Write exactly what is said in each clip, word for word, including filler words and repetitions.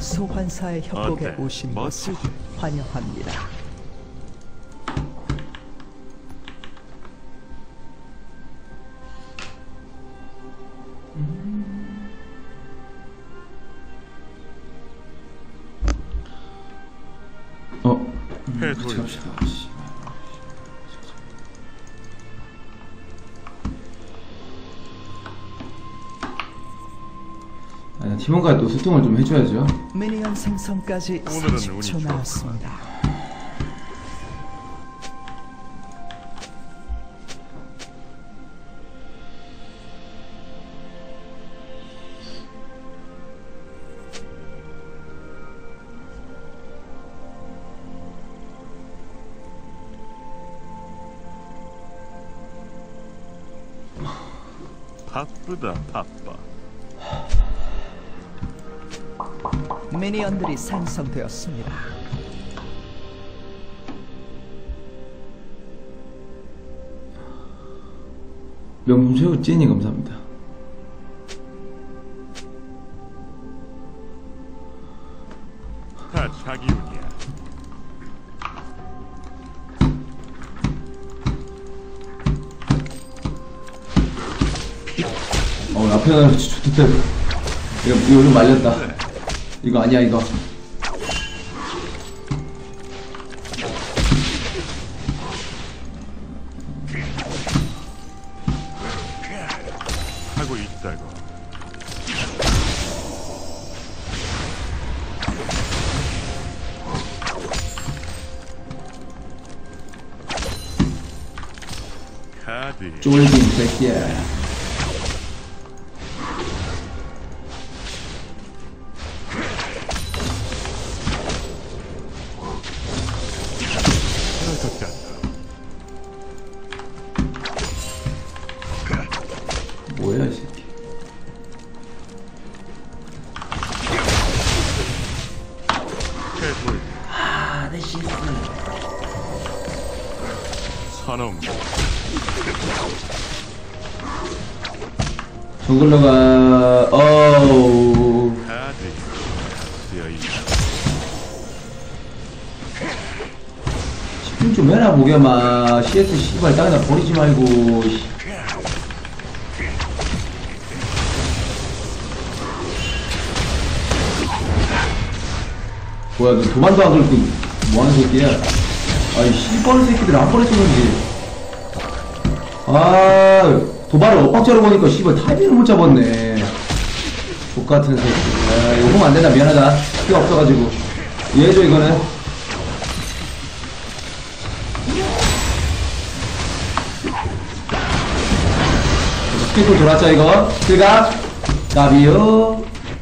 소환사의 협곡에 어때? 오신 것을 멋지지? 환영합니다. 어? 해돌. 같이 갑시다. 씨. 아니, 팀원과 또 소통을 좀 해줘야죠. 미니언 생성까지 오늘은 삼십 운이 초 좋구만. 남았습니다. 바쁘다 바빠. 미니언들이 생성되었습니다. 명품 최고 찐이 감사합니다. 다 자기 운이야. 어, 앞에 나가 좋겠다. 이거, 이거 좀 말렸다. 이거 아니야, 이거. 하고 있다고. 카드. 쫄긴 새끼야. 것 같다. 뭐야, 이 새끼. 해돌. 아, 내 실수. 선홍. 저글러가, 어우. 카드. 되어 있다. 집중 좀 해라, 보겸아. 씨에스 씨발 땅에다 버리지 말고. 씨. 뭐야, 너 도만도 안 걸고 뭐하는 새끼야? 아이 씨발 새끼들 안 버렸었는지. 아, 도발을 엇박자로 보니까 씨발 타이밍을 못 잡았네. 족같은 새끼. 아, 이거 홍 안된다. 미안하다. 피가 없어가지고. 이해해줘, 이거는. 스피드 돌았죠, 이거? 그가? 나비요.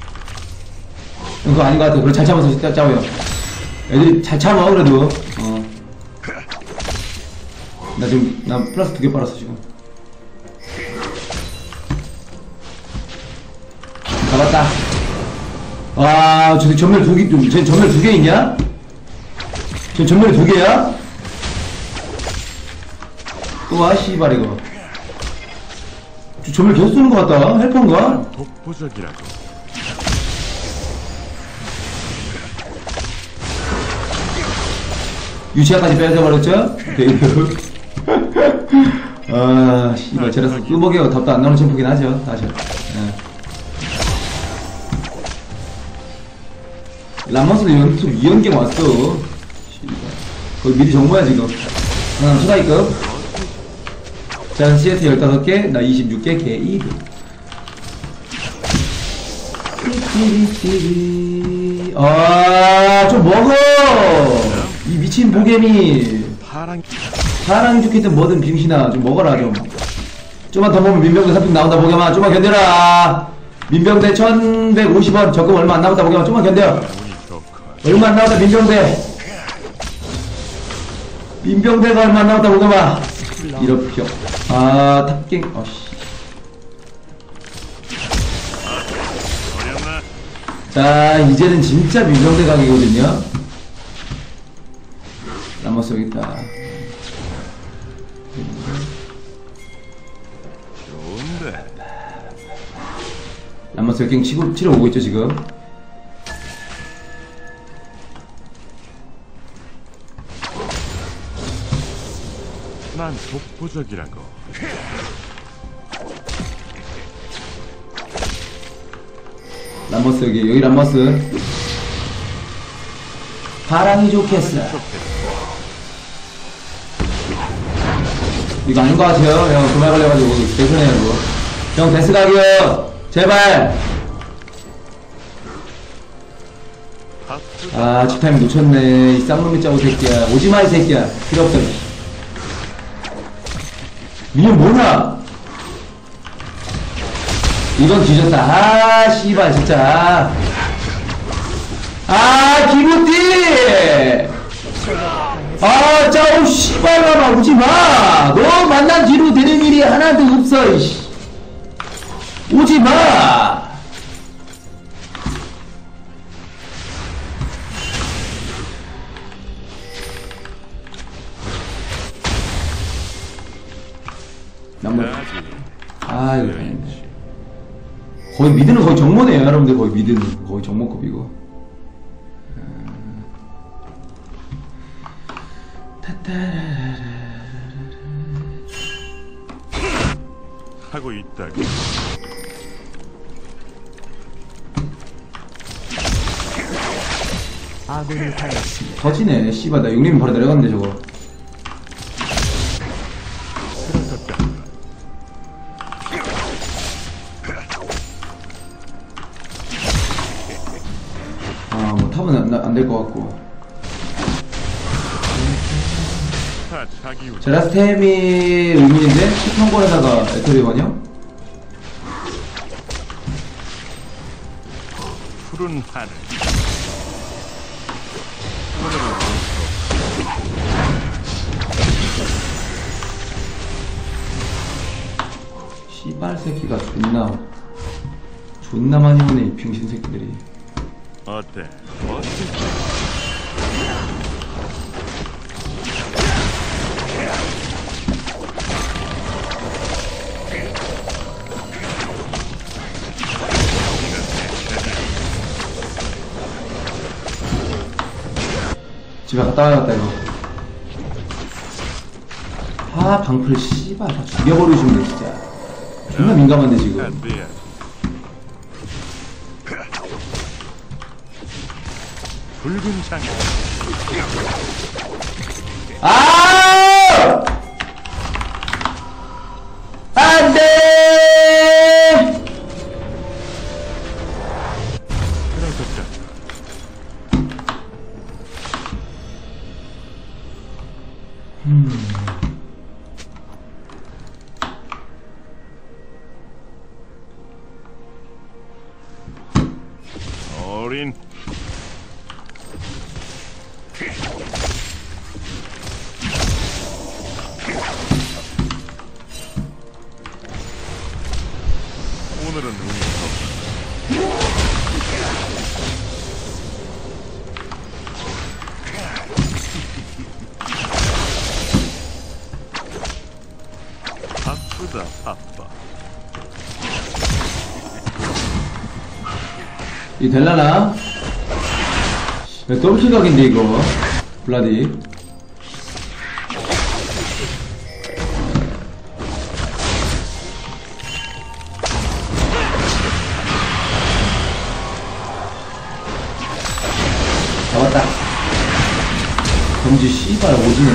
그거 아닌 것 같아. 그걸 잘 참아서 진짜 짜고요. 애들이 잘 참아, 그래도. 어. 나 지금, 나 플러스 두 개 빨았어, 지금. 잡았다. 와, 저기 전멸 두 개, 쟤 전멸 두 개 있냐? 쟤 전멸 두 개야? 또 와, 씨발, 이거. 저 전멸 계속 쏘는 것 같다. 헬퍼인가? 독보적이라고. 유치아까지 빼앗아버렸죠? 데이브. 아, 씨발, 저래서 뚜벅이가 답도 안 나오는 챔프긴 하죠, 사실. 예. 람마스도 연속 이 연계 왔어. 씨발. 거기 미리 정모야, 지금. 하나 초다이급. 자, 씨에스 열다섯 개, 나 이십육 개, 개 이 등. 아, 좀 먹어! 이 미친 보겜이. 파랑. 사랑이 좋겠든 뭐든 빙신아, 좀 먹어라, 좀. 좀만 더 먹으면 민병대 삼 등 나온다, 보겸아. 좀만 견뎌라. 민병대 천백오십 원. 적금 얼마 안 남았다, 보겸아. 좀만 견뎌. 운이 좋고. 얼마 안 남았다, 민병대. 민병대가 얼마 안 남았다, 보겸아. 이렇게. 아, 탑갱. 어씨. 어렵나? 자, 이제는 진짜 민병대 각이거든요. 남았어, 여기 있다. 좋은데. 남았어, 여기 치고, 치러 오고 있죠, 지금. 난 독보적이라고. 람버스 여기 여기 람버스. 바람이 좋겠어. 이거 아닌 것 같아요. 형 도말 걸려가지고 대선해요 이거. 형 데스 가기요. 제발. 아 집타임 놓쳤네. 이 쌍놈이 짜고 새끼야. 오지마 이 새끼야. 필요 없어. 미니언 뭐냐? 이건 뒤졌다. 아 씨발 진짜. 아 기분띠. 아 짜오 씨발놈아 오지마. 너 만난 뒤로 되는 일이 하나도 없어. 이씨. 오지마. 남물. 아 이거 다행이네. 거의 미드는 거의 정모네요 여러분들. 거의 미드는 거의 정모급이고. 하고 있다. 아군을 당했습니다. 터지네 씨발. 나 육림이 바로 내려갔는데 저거. 쓰러졌다. 아뭐 탑은 안 될 것 같고. 다 자기 우. 제라스템이 의문인데 시청권에다가 에토리건이요? 푸른 하늘. 씨발 새끼가 존나 존나 많이 오네 이 병신 새끼들이. 어때? 멋지지? 집에 갔다 와야겠다 이거. 아 방풀 씨발 다 죽여버리시면 돼 진짜. 존나 민감한데 지금. 안 돼야. 붉은 장갑. 아! 안돼! 쓰러졌다. 음. 어린. 오늘은 운이 없다. 바쁘다 바빠. 이 될라나? 더블킬 각인데 이거 블라디. 잡았다. 경지 씨발 오지네.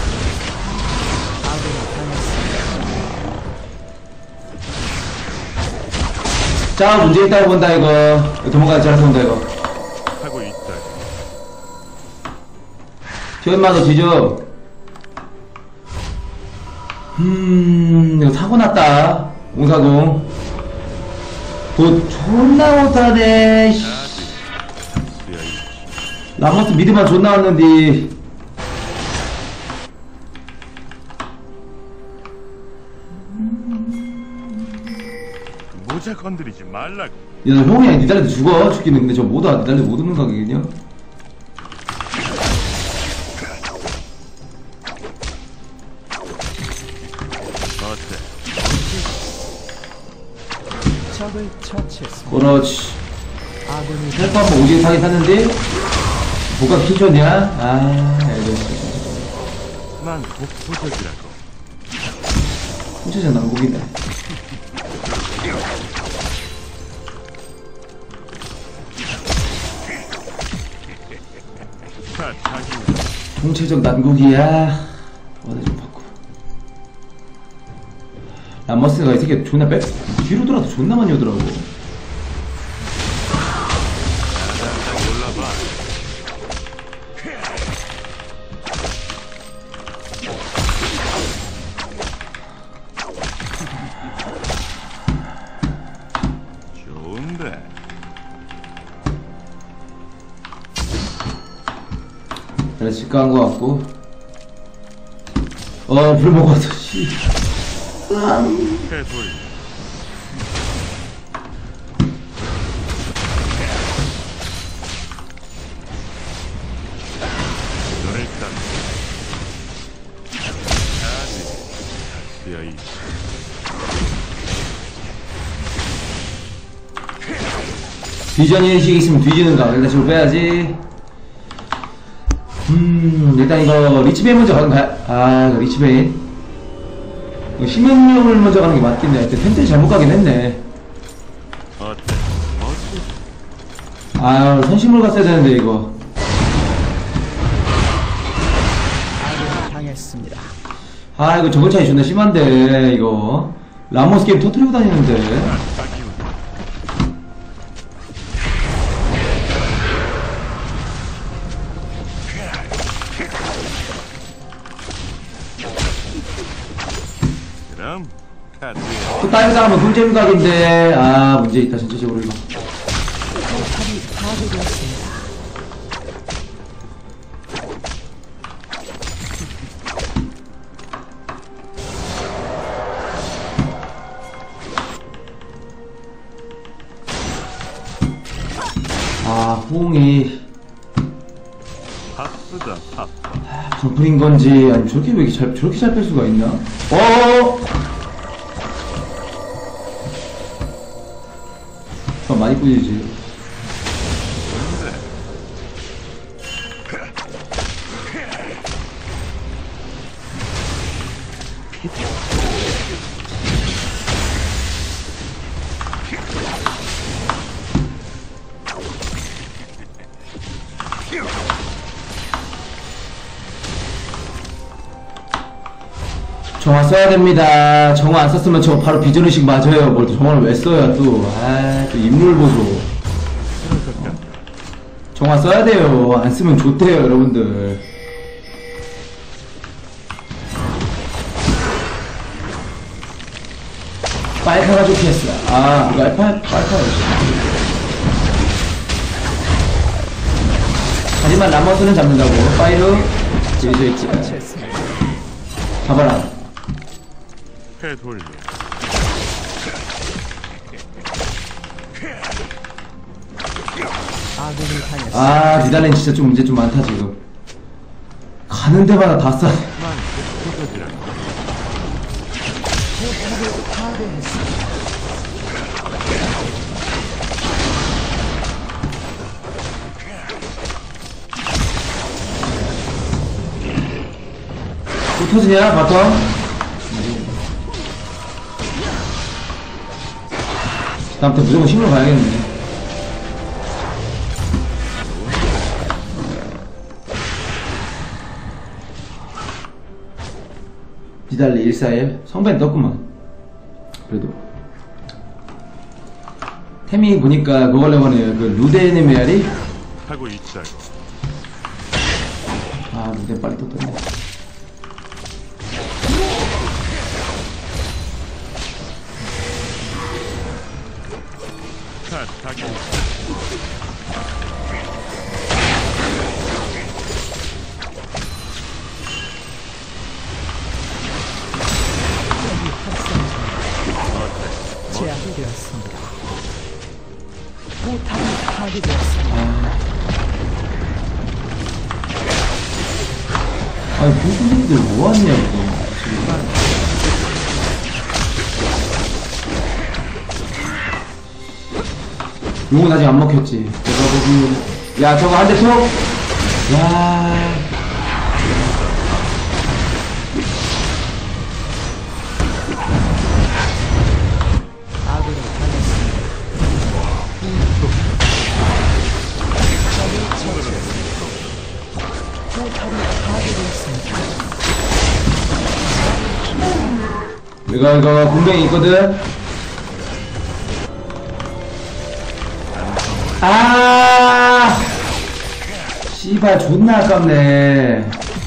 자 문제 있다고 본다 이거. 도망가지 않아서 본다 이거. 하고 있다. 티원마도 뒤져. 음 이거 사고 났다. 옹사공 도 존나 못하네. 씨. 라모스 미드만 존나 왔는데. 모자 건드리지 말라고. 야, 너 형이 아니 니달래도 죽어. 죽기는. 근데 저 못와. 니달래 못 오는 가격이냐? 어때? 적을 처치했습니다. 그렇지. 아군이 헬프 한번 오지게 타긴 탔는데 뭐가 키졌냐? 아 이거 난 독보적이라고. 총체적 난국이네. 자, 자기 총체적 난국이야. 어디 좀 바꿔. 람머스가 이 새끼 존나 백 뒤로 돌아도 존나 많이 오더라고. 올라봐. 좋은데. 그래 직가한 거 같고. 어, 불 먹었어. 씨. 해돌. 눈을 딱. 아직 야이. 비전 인식 있으면 뒤지는가? 일단 지금 빼야지. 음, 일단 이거 리치베인 먼저 가는 거야? 아, 이거 리치베인. 이거 심연령을 먼저 가는 게 맞겠네. 텐트 잘못 가긴 했네. 어때? 뭐지? 아, 선심을 갔어야 되는데, 이거. 아군이 당했습니다. 아, 이거 저번 차이 존나 심한데, 이거. 라모스 게임 터트리고 다니는데. 자기 그럼 카드. 또 다이브 당하면 문제임 각인데. 아, 문제 있다, 전체적으로 이거. 포탑이 파괴되었습니다. 아, 호응이. 바쁘다 바빠. 점프인 건지, 아니면 저렇게 왜 이렇게 잘, 저렇게 잘 뺄 수가 있나? 어어어! 아, 많이 뿌리지. 뭔데? 정화 써야 됩니다. 정화 안 썼으면 저 바로 비전의식 맞아요. 뭘 또 정화를 왜 써요, 또. 아, 또 인물 보소. 정화 써야 돼요. 안 쓰면 좋대요, 여러분들. 빨카가 좋겠어. 아, 이거 알파, 빨카였어. 하지만 라머스는 잡는다고. 파이르, 여기서 있지. 처치했습니다. 잡아라. 해돌려. 아군이 당했습니다. 아, 니달렌 진짜 좀 문제 좀 많다, 지금. 가는 데마다 다 싸. 난 독도적이라. 포탑을 파괴했습니다. 또 터지냐, 바텀? 다음부터 무조건 힘으로 가야겠네. 니달리 일사일 성벤 떴구만. 그래도 템이 보니까 그걸로 보네요. 그 루덴의 메아리? 하고 있자고. 아, 루덴 빨리 또 떴네. 자, 자기 제압되었습니다. 포탑이 파괴되었습니다. 아니, 무슨님들 뭐하냐고. 용은 아직 안 먹혔지. 내가 보기. 야, 저거 한 대 쏘! 야. 이거 이거 분명히 있거든. 아 씨발 존나 아깝네.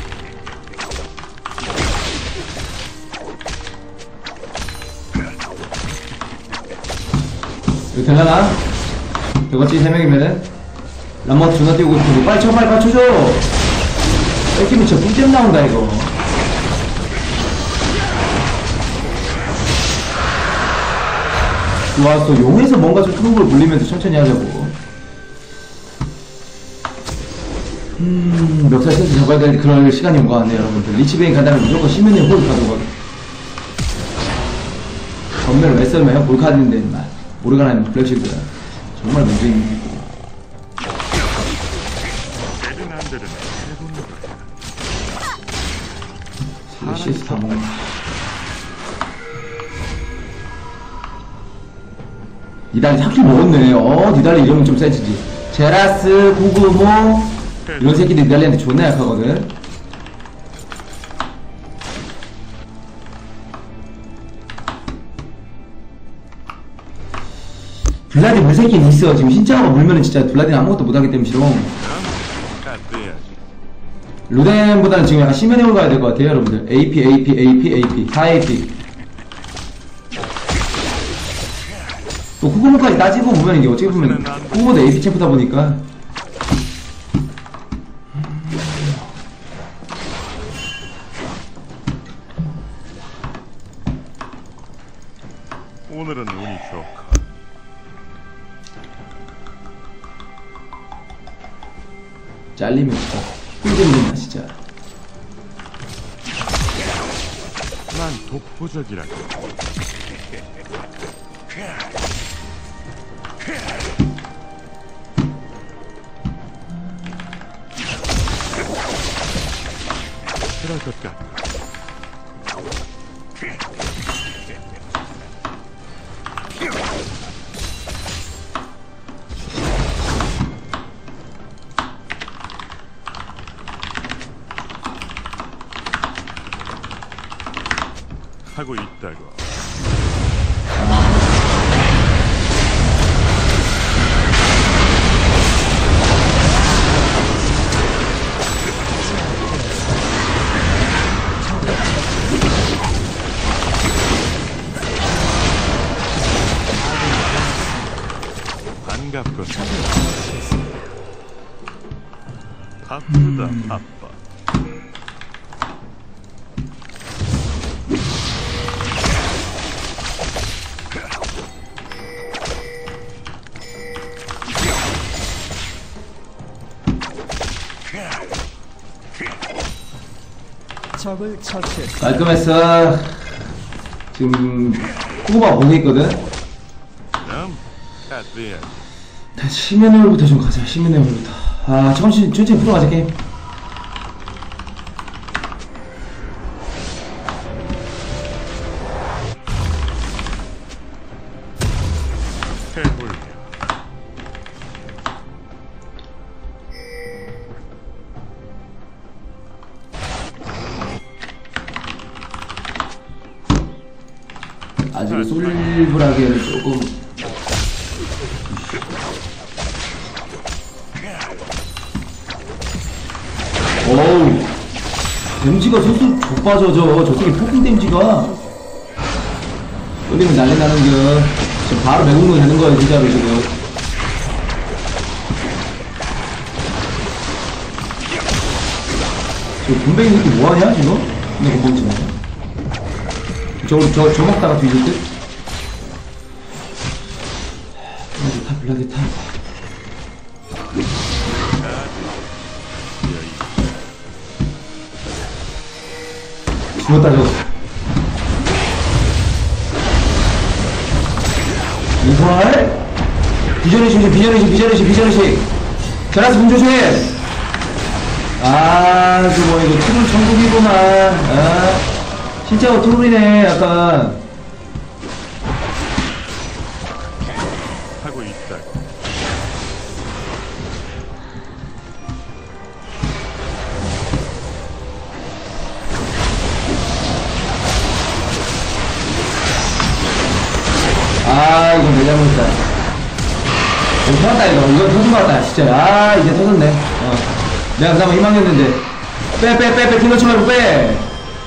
이거 되려나? 되겠지? 세 명이면은 람머트 존나 뛰고 있고 빨리 쳐 빨리 빨리 쳐줘. 뺏기면 진짜 꿀잼 나온다 이거. 좋았어. 용에서 뭔가 좀 큰 걸 물리면서 천천히 하자고. 음, 멱살 센스 잡아야 될 그럴 시간이 온 것 같네요, 여러분들. 리치베인 간다면 무조건 시민의 홀 가져가고. 전멸을 왜 쓰면 볼카드인데, 인마. 모르가나 블랙실드. 정말 문제인 거. 페르난드는 해본 씨에스 다 먹어. 니달리 사 킬 먹었네. 어, 니달리 이러면 좀 세지지. 제라스, 고구모, 이런 새끼들 니달리한테 존나 약하거든. 블라디 물 새끼는 있어. 지금 신짜오가 물면은 진짜 블라디는 아무것도 못하기 때문에 싫어. 루덴보다는 지금 약간 시메네올 가야 될 것 같아요, 여러분들. 에이피, 에이피, 에이피, 에이피. 다 에이피. 또 후보문까지 따지고 보면 이게 어떻게 보면 후보도 에이피 챔프다 보니까. 오늘은 운이 좋고 잘리면 진짜 꿀잼이다 진짜. 난 독보적이라고. 그럴 것 같아. 하고 있다고. 반갑군. 바쁘다 바빠. 적을 처치했습니다. 깔끔했어. 지금 후보가 보고 있거든. 음, 까드야. 시메네올부터 좀 가자. 시메네올부터. 아 천천히 천천히 풀어가자 게임. 해볼. 아직 솔브라기에는 조금. 어우 데미지가 소수 족빠져져. 저 새끼 폭풍 데미지가 끌리면 난리 나는겨. 지금 바로 매국노 되는 거야 진짜로 지금. 저 군뱅이 새끼 뭐하냐 지금? 근데 건방지네. 저거 저, 저 먹다가 뒤질 듯? 블라디 타 블라디 타. 죽었다 저거. 이걸? 비전의식 비전의식 비전의식 비전의식. 제라스 분 조심. 아 그거 이거 트롤 천국이구만. 아 진짜 트롤이네 약간. 하고 있다. 아, 이건 내 잘못이다. 이거 터졌다, 이거. 이거 터진 것 같다, 진짜. 아, 이제 터졌네. 어. 내가 그나마 희망이었는데. 빼, 빼, 빼, 빼. 딜 넣지 말고 빼.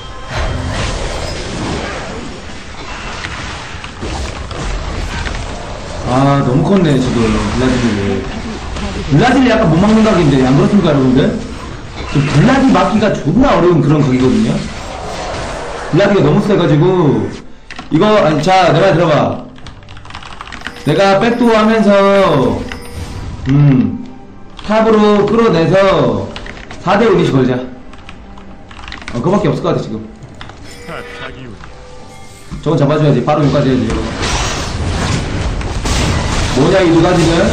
아, 너무 컸네, 지금. 블라디밀이. 블라디밀이 약간 못 막는 각인데, 안 그렇습니까, 여러분들? 좀 블라디 막기가 존나 어려운 그런 각이거든요? 블라디가 너무 세가지고, 이거, 아니, 자, 내 말 들어봐. 내가 백도어 하면서, 음, 탑으로 끌어내서, 사 대 오니시 걸자. 어, 그거밖에 없을 것 같아, 지금. 스타 타기운. 저건 잡아줘야지. 바로 여기까지 해야지, 이거. 뭐냐, 이 두 가지는?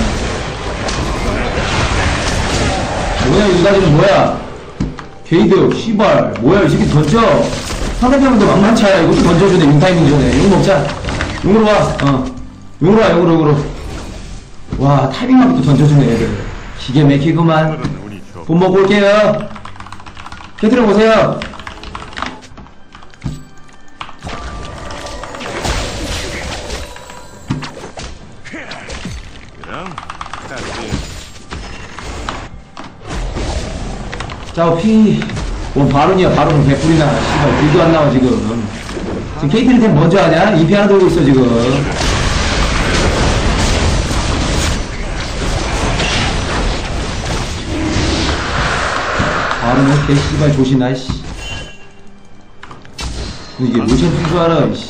뭐냐, 이 두 가지는 뭐야? 게이드, 씨발. 뭐야, 이 새끼 던져. 상대편도 만만치 않아. 이것도 던져주네, 윤타이밍 전에. 용 먹자. 용으로 와, 어. 용으로 와, 용으로, 용으로. 와, 타이밍만 또 던져주네, 애들. 기계 맥히구만. 오늘은 운이 좋고. 돈 먹고 올게요. 캐트려 보세요. 그럼 하드웨어. 자, 피. 뭐, 바론이야, 바론은 개뿔이나. 씨발, 일도 안 나와, 지금. 지금 케이티를 템 먼저 하냐? 이피 하나 들고 있어, 지금. 바론은 개, 씨발, 조심하, 씨. 이게 로션 쓴 줄 알아, 씨.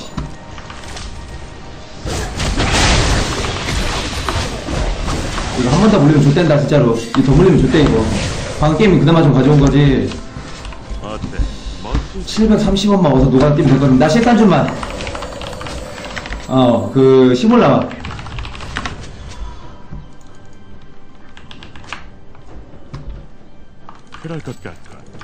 이거 한 번 더 물리면 좆된다, 진짜로. 이거 더 물리면 좆대, 이거. 방금 게임이 그나마 좀 가져온 거지. 어때? 멋지. 칠백삼십 원만 어서 노가 뛰면 되거든. 나 실탄 좀만. 어, 그, 시몰 나와. 그럴 것 같아.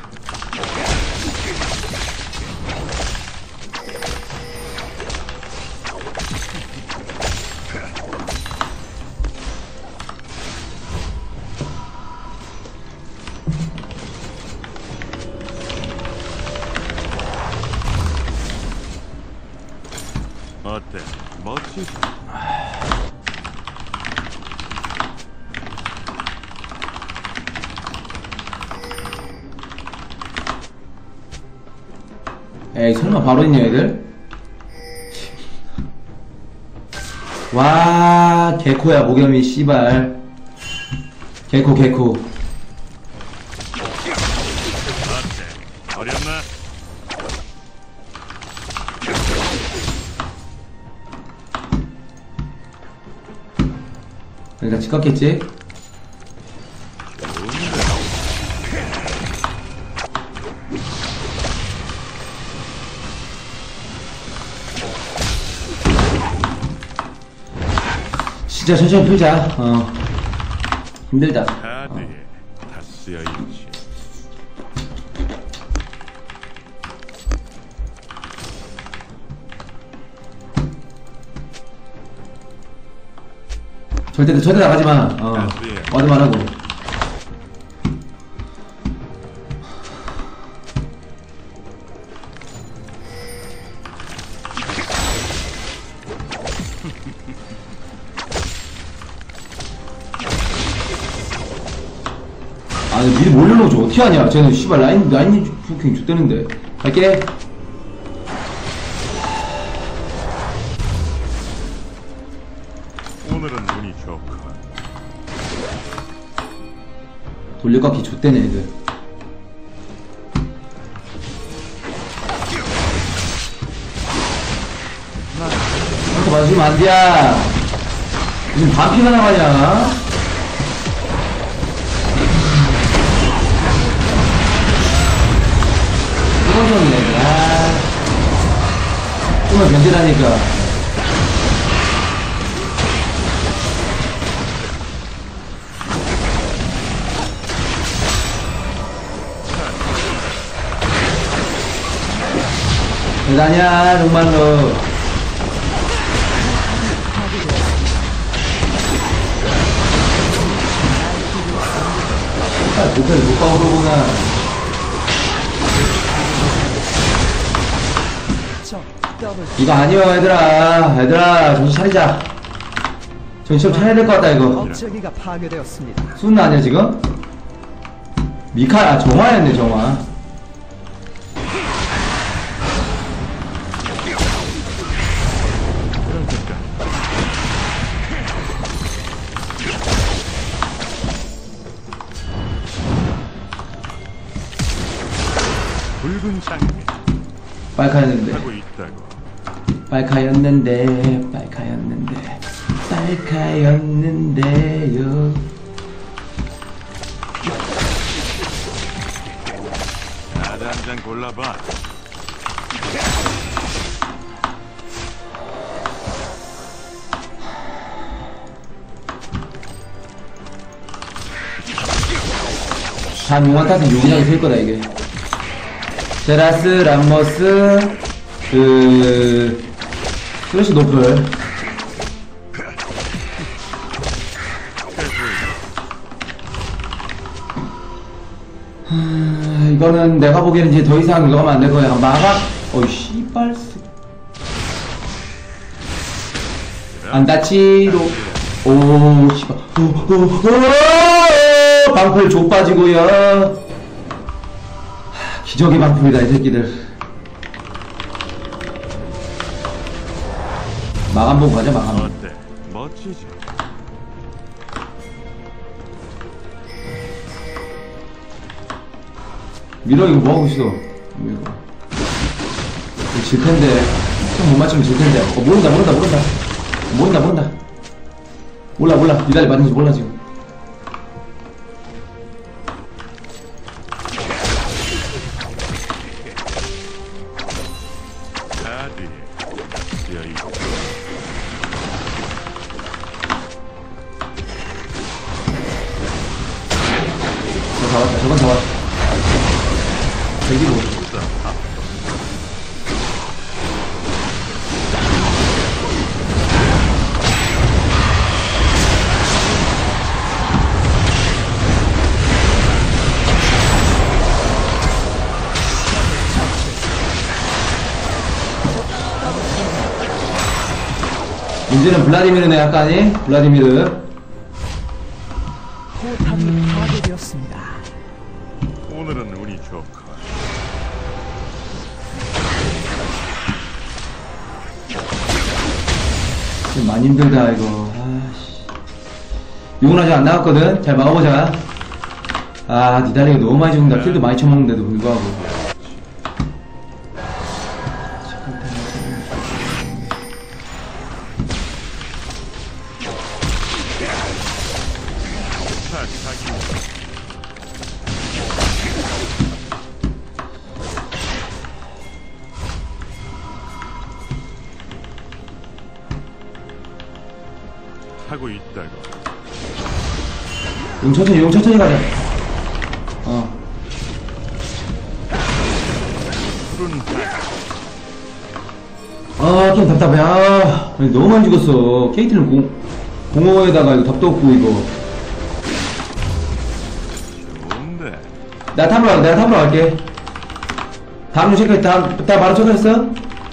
어때? 멋지. 에이, 설마 바로 있냐, 애들? 와, 개코야, 목염이, 씨발. 개코, 개코. 어때? 어렵나? 그러니까 치렀겠지? 진짜 천천히 풀자. 어. 힘들다. 카드에 다 쓰여 있지. 절대, 절대 나가지 마. 어. 와드만 하고. 아니, 미리 몰려놓지. 어떻게 하냐. 쟤는, 씨발, 라인, 라인이 fucking 좆대는데. 갈게. 오늘은 운이 좋고. 돌려깎기 좆대네, 애들. 이렇게 맞으면 안 돼. 지금 반피가 나가냐? 끊어졌네. 아. 좀만 견디라니까. 대단이야, 정말로. 아, 못해, 못 가고 그러구나. 적 더블 이거 아니야 얘들아. 얘들아 정신 차리자. 정신 좀 차려야 될 것 같다 이거. 억제기가 파괴되었습니다. 순 아니야 지금? 미카, 아 정화였네 정화. 그런 생각. 붉은 장미 빨카였는데. 하고 있다고. 빨카였는데. 빨카였는데. 빨카였는데요. 나도 한 장 골라봐. 단 용화 탓은 용이하게 쓸 거다 이게. 제라스, 람머스, 그 슬래시 노플. 하, 이거는 내가 보기에는 이제 더 이상 이거 하면 안 될 거야. 약간 마각. 어이 씨발. 안 다치로. 오 씨발. 오, 오, 오, 방풀 족 빠지고요. 기적의 방풀이다 이 새끼들. 마감 보고 가자 마감. 어때? 멋지지? 미러 이거 뭐하고 있어? 이거 이거 질텐데 좀 못 맞추면 질텐데. 어 모른다 모른다 모른다 모른다 모른다 몰라 몰라 니달리 맞는지 몰라 지금. 다들 여기 저거 다 왔다 저건 다 왔다. 대기로. 문제는 블라디미르네 약간이. 블라디미르 포탑이 파괴되었습니다. 오늘은 운이 좋고. 지금 많이 힘들다 이거. 아씨 용은 아직 안 나왔거든. 잘 막아보자. 아 니달리가 너무 많이 죽는다. 킬도 많이 쳐먹는데도 불구하고. 하고 있다고. 용 천천히 용 천천히 가자. 어 푸른 아, 좀 답답해. 아, 아니, 너무 많이 죽었어. 케이트는 공, 공허에다가 이거 답도 없고, 이거. 좋은데. 나 탑으로 갈게, 내가 탑으로 갈게. 다음 체크해, 다, 다 바로 체크했어?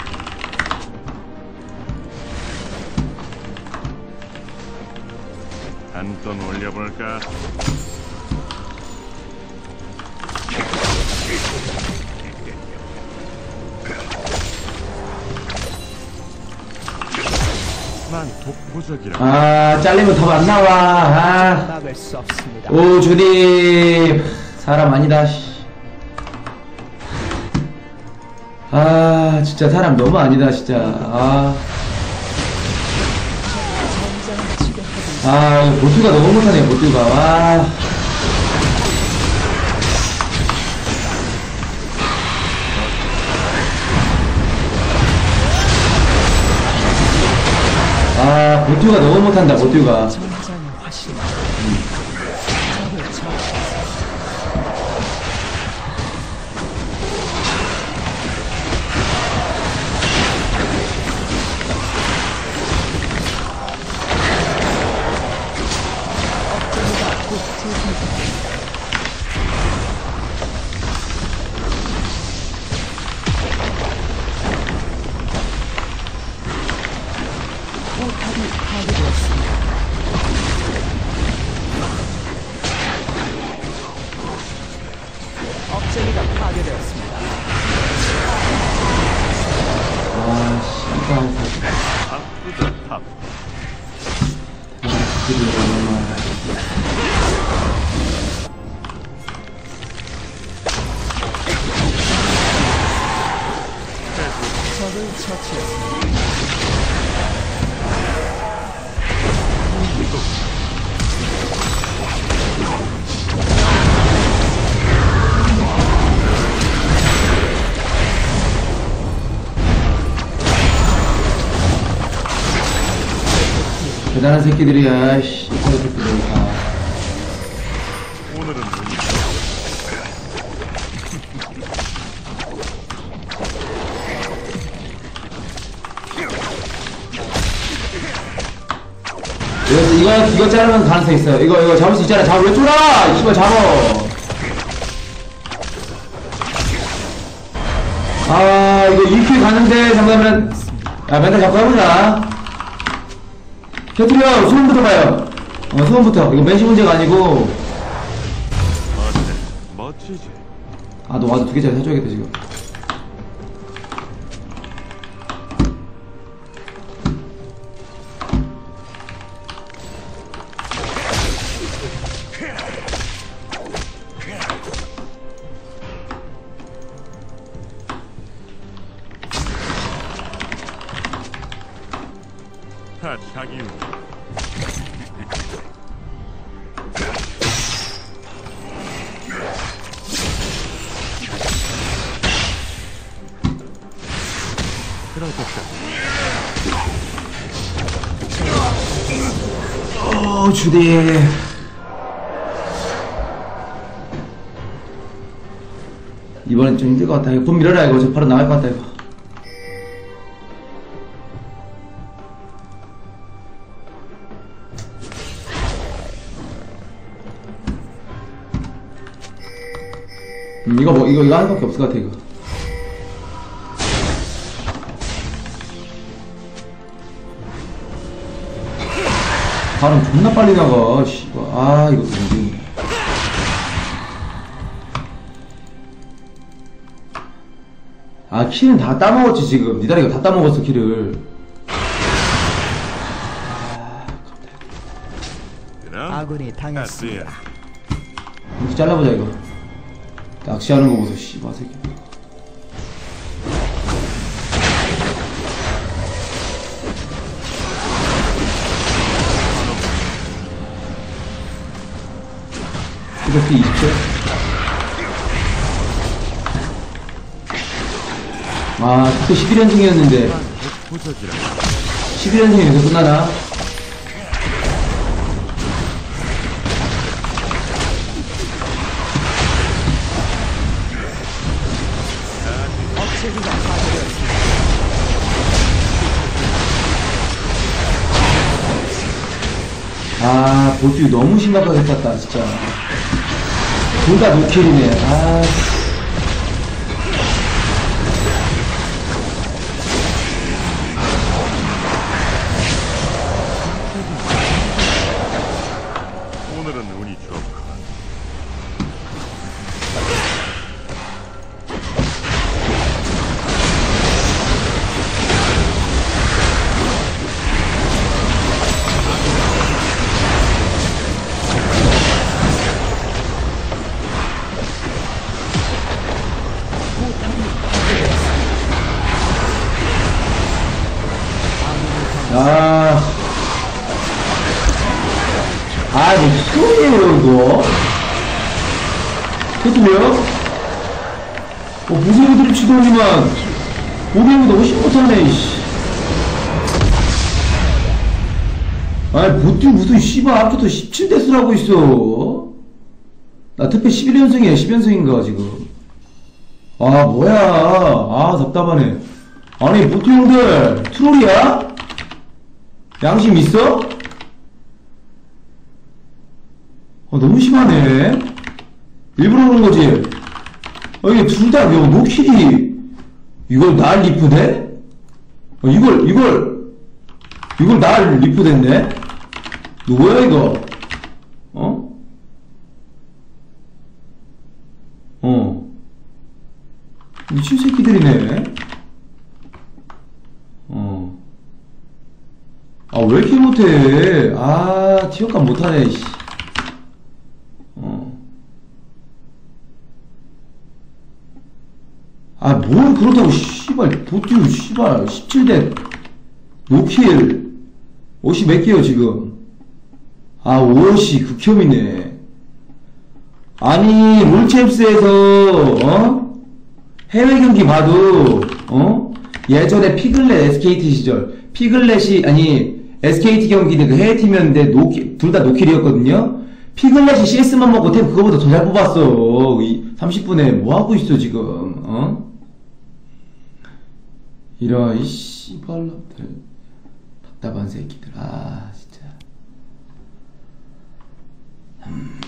한돈 올려볼까? 난 독보적이라. 아, 잘리면 더 안 나와. 아. 막을 수 없습니다. 오, 주디. 사람 아니다, 씨. 아, 진짜 사람 너무 아니다, 진짜. 아. 아, 이거 보트가 너무 못하네, 보트가. 와. 아, 보트가 너무 못한다, 보트가. 전장의 화신. 처치했습니다. 대단한 새끼들이야, 씨. 이런 새끼들. 아. 오늘은 운이 이거, 이거, 이거 자르면 가능성 있어요. 이거, 이거 잡을 수 있잖아. 잡아, 왜 쫄아! 이씨발, 잡어! 아, 이거 이 킬 가는데, 잠깐만. 야, 맨날 잡고 해보자. 캐트리어, 수험부터 봐요. 어, 수험부터. 이거 맨시 문제가 아니고. 어때? 멋지지? 아, 너 와도 두 개짜리 사줘야겠다, 지금. 다 자기 운. 그렇겠다. 어, 주디. 이번엔 좀 힘들 것 같다. 이거 돈 밀어라, 이거. 저 바로 나갈 것 같다, 이거. 음, 이거 뭐, 이거, 이거 할 수밖에 없을 것 같아, 이거. 바람 존나 빨리 나가, 씨발. 아, 이것도 뭐지. 아, 킬은 다 따먹었지, 지금. 니다리 이거 다 따먹었어, 킬을. 그럼 아군이 당했습니다. 가스야. 이렇게 잘라보자, 이거. 낚시하는 거 보소, 씨발, 새끼. 이렇게 이십 초. 아, 그때 십일 연승이었는데. 부적이라. 십일 연승이 여기서 끝나나? 억제기가 파괴되었습니다. 아, 보스 너무 심각하게 탔다, 진짜. 둘 다 노킬이네. 아. 오늘은 운이 좋고. 아. 아, 뭐, 소리예요, 이거? 캐틀이요? 어, 무슨 애들이 치더니만, 보기보다 훨씬 못하네, 이씨. 아니, 보트 무슨 씨발 앞부터 십칠 대 쓰라고 있어. 나 특패 십일 연승이야, 십 연승인가, 지금. 아, 뭐야. 아, 답답하네. 아니, 보트 형들, 트롤이야? 양심 있어? 어, 너무 심하네. 일부러 그런 거지. 아, 이게 둘 다, 요, 노킬이, 이걸 날 리프대? 어, 이걸, 이걸, 이걸 날 리프댔네? 누구야, 이거? 어? 어. 미친 새끼들이네. 어. 아, 왜 이렇게 못해? 아, 티어값 못하네, 씨. 어. 아, 뭘 그렇다고, 씨발, 도티우, 씨발, 십칠 대, 노킬, 옷이 몇 개요, 지금? 아, 옷이 극혐이네. 아니, 롤챔스에서, 어? 해외 경기 봐도, 어? 예전에 피글렛 에스케이티 시절, 피글렛이, 아니, 에스케이티 경기는 그 해외팀이었는데, 노킬, 둘 다 노킬이었거든요? 피글렛이 씨에스만 먹고 템 그거보다 더 잘 뽑았어. 이 삼십 분에 뭐 하고 있어, 지금, 어? 이런, 이 씨발놈들. 답답한 새끼들, 아, 진짜. 음.